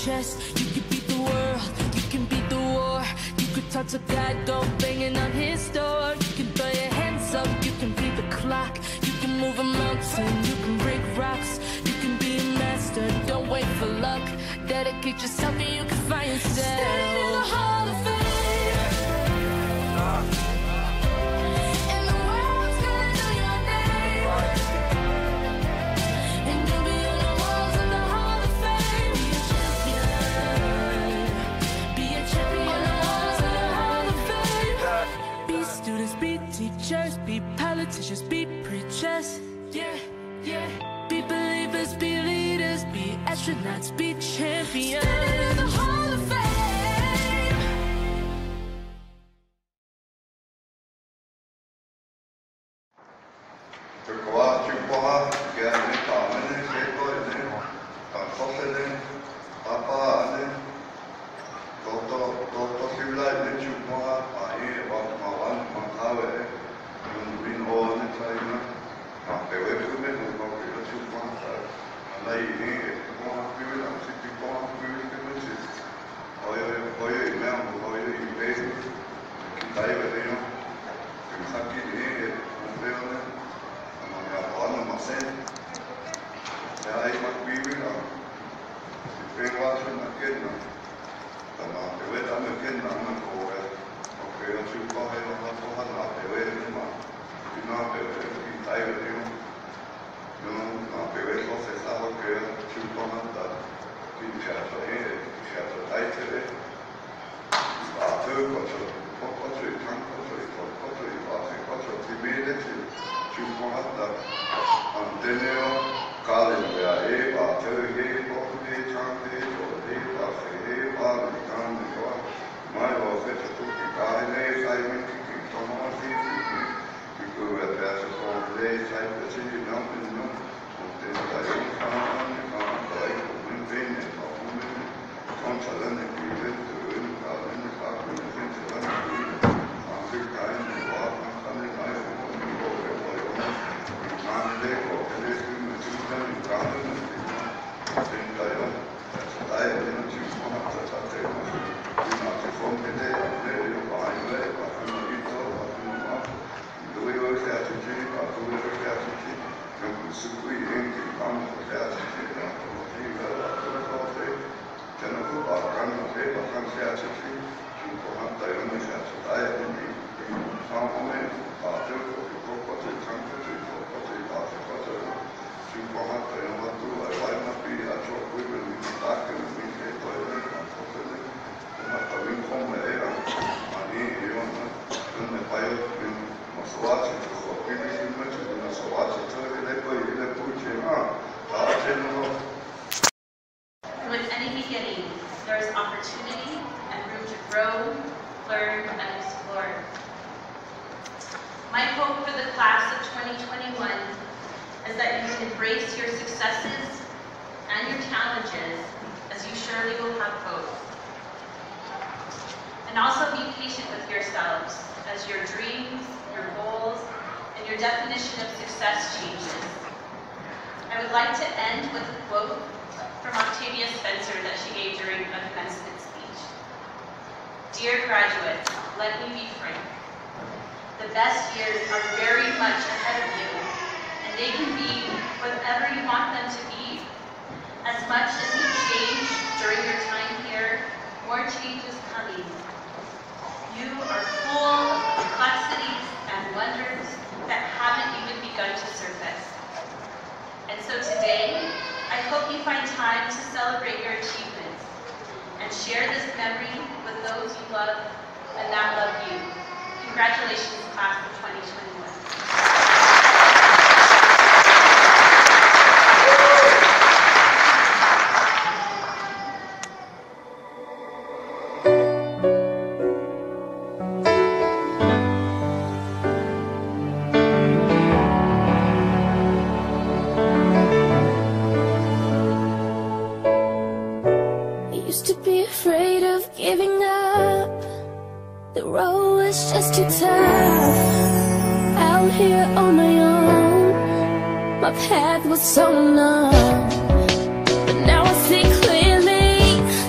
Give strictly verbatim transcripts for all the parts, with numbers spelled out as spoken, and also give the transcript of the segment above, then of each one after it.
chest. You can beat the world, you can beat the war. You could talk to God, go banging on his door. You can throw your hands up, you can beat the clock. You can move a mountain, you can break rocks. You can be a master, don't wait for luck. Dedicate yourself and you can find yourself. Stand in the Hall of Fame. And the world's gonna know your name. And you'll be on the walls of the Hall of Fame. Be a champion. Be a champion on the walls of the Hall of Fame. Be students, be teachers, be politicians, be preachers. Yeah, yeah. Be believers, be leaders, be astronauts, be champions. Stand in the Hall of Fame. Turkoa, Chupoha, Gavin, Common, Shapo, Coffin, Papa, Toto, Toto, Sula, Chupoha, I, about Mawan, Makawe, you've been all the time. They were to me, who got the Chupoha, and I need one people, and sixty one people, which is Oyo, Imam, Oyo, Baby, Kitaiva, Kentucky, Leon. Ono masen, ya hay más vivir, si tengo algo en la tienda, pero te voy a dar la tienda, no me coge, porque yo soy coge, no me coge la te voy a decir más, si no te voy a decir, ahí me digo, yo no te voy a procesar porque yo soy coge hasta, si se hace ahí, se hace ahí, se ve, a todo, cuatro, cuatro y tanto, cuatro y cuatro, cuatro y medio, Chupohata, Anteneo, Kalimia, Eva, Terry, Bokudi, Chanti, Eva, Eva, Mikandua, my office took the Kaline, I went to keep some of these. You go at that for days, I was in the number, no, then I don't come, you can't like women, and women, consultant, and even to win, Kalin, the Kakin, and Vincent, after kind of walk, and coming, I will. Mande o que les digo me siento en cambio en el treinta y uno está en el chico más tratado y no se fonte de de baile para un poquito para un más luego se hace chico para luego se hace chico yo se fui en que vamos se hace chico no sí la otra cosa ya no fue para acá no sé para acá se hace chico chico más todavía no se hace está en el son momentos para hacer porque poco se chanca se Chupohata, eu não atuo, eu vai na pia, eu fui para me contar que eu me fiquei para ele, mas também como era, ali eu não me pai eu não sou arte, eu sou filho de gente, eu não sou arte, então ele depois ele puxa, ah, tá tendo. With any beginning, there is opportunity and room to grow, learn, and explore. My hope for the class of twenty twenty-one is that you can embrace your successes and your challenges, as you surely will have both. And also be patient with yourselves as your dreams, your goals, and your definition of success changes. I would like to end with a quote from Octavia Spencer that she gave during a commencement speech. Dear graduates, let me be frank. The best years are very much ahead of you, and they can be whatever you want them to be. As much as you change during your time here, more change is coming. You are full of complexities and wonders that haven't even begun to surface. And so today, I hope you find time to celebrate your achievements and share this memory with those you love and that love you. Congratulations, class of twenty twenty-one. I used to be afraid of giving up. The road was just too tough. Out here on my own, my path was so numb. But now I see clearly,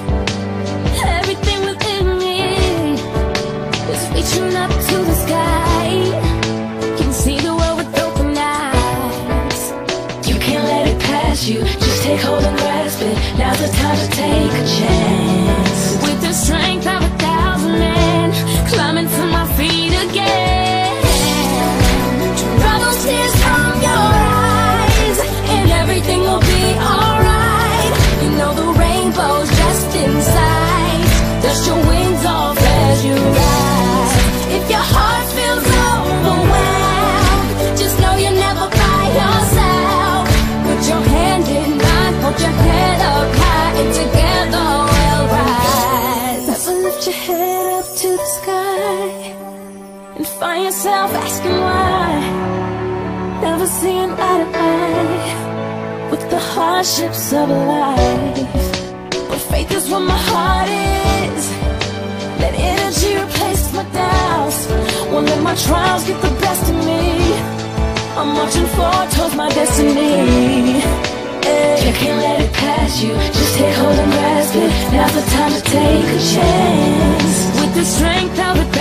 reaching up to the sky. Can see the world with open eyes. You can't let it pass you, just take hold and grasp it. Now's the time to take a chance. With the strength of a thousand men, climbing to my feet again. Dry those tears from your eyes, and everything will be alright. You know the rainbow's just inside. Dust your wings off as you rise. If your heart feels overwhelmed, just know you're never by yourself. Put your hand in mine, hold your head up high, and together we'll rise. Never lift your head up to the sky and find yourself asking why. Never seeing eye to eye with the hardships of life. But faith is where my heart is. Let energy replace my doubts. Won't let my trials get the best of me. I'm marching forward towards my destiny. Hey, you can't let it pass you, just take hold and grasp it. Now's the time to take a chance. With the strength of a